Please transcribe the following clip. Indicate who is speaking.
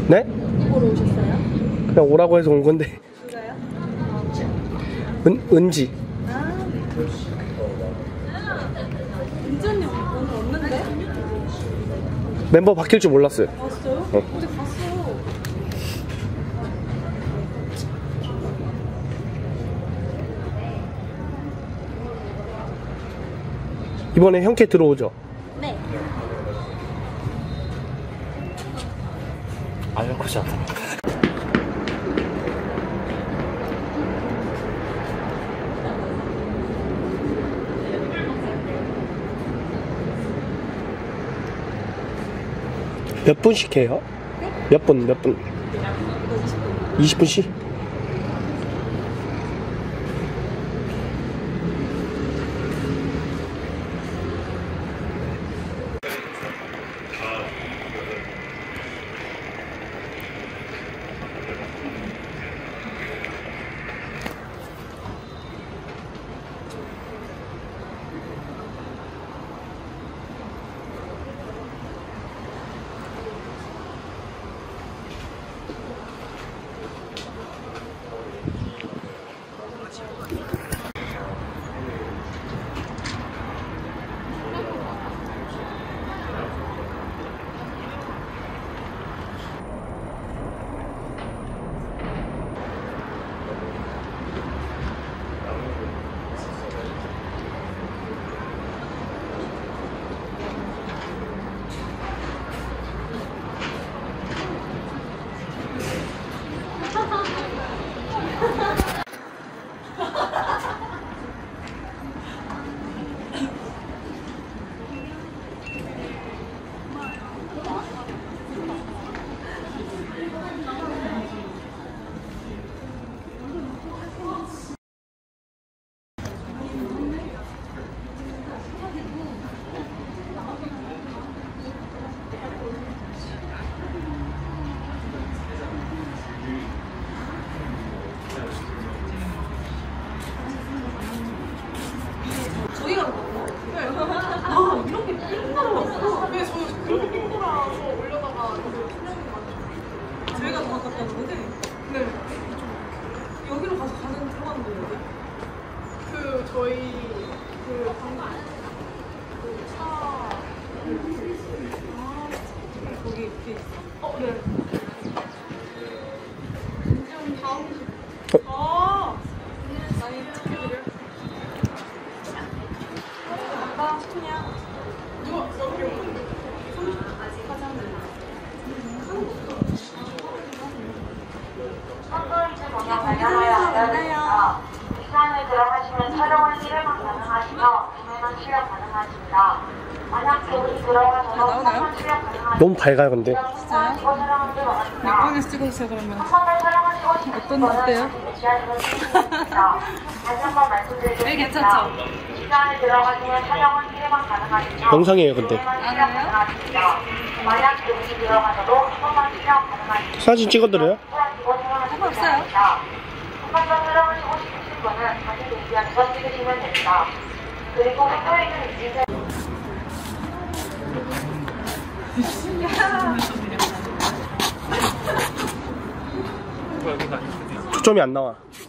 Speaker 1: 네?
Speaker 2: 누구로 오셨어요?
Speaker 1: 그냥 오라고 해서 온 건데.
Speaker 2: 누가요?
Speaker 1: 은지.
Speaker 2: 아, 은지 언니 오늘 없는데?
Speaker 1: 멤버 바뀔 줄 몰랐어요.
Speaker 2: 봤어요?
Speaker 1: 네.
Speaker 2: 어제 봤어.
Speaker 1: 이번에 형캐 들어오죠?
Speaker 2: 네.
Speaker 1: 알고자. 몇 분씩 해요?
Speaker 2: 네?
Speaker 1: 몇 분? 20분씩?
Speaker 2: 저희가 더 가깝다는 거지? 네. 여기로 가서 들어가는 거예요?
Speaker 3: 저희 방금 차
Speaker 2: 거기 이렇게 있어.
Speaker 3: 네. 다음
Speaker 2: 많이 찍혀드려. 아빠 그냥
Speaker 3: 누가 여기
Speaker 4: 시장을 들어가시면 촬영을 실행만 가능하시며 구매는 실행 가능하십니다. 만약 여기 들어가셔서
Speaker 2: 나오나요?
Speaker 4: 실행 가능하시면
Speaker 1: 너무 밝아요, 근데.
Speaker 2: 진짜요? 맥방에서 찍어주세요 그러면. 어때요? 네, 괜찮죠?
Speaker 4: 시장에 들어가시면 촬영은 실행만 가능하시며
Speaker 1: 영상이에요, 근데.
Speaker 4: 만약 여기 들어가셔도 한 번만 실행 가능하십니다.
Speaker 1: 사진 찍어드려요?
Speaker 2: 상관없어요.
Speaker 4: 한번 더 촬영을 하고 싶으신 분은 다시 대기하셔서 찍으시면 됩니다. 그리고 헷갈리는 인증
Speaker 1: 초점이 안 나와.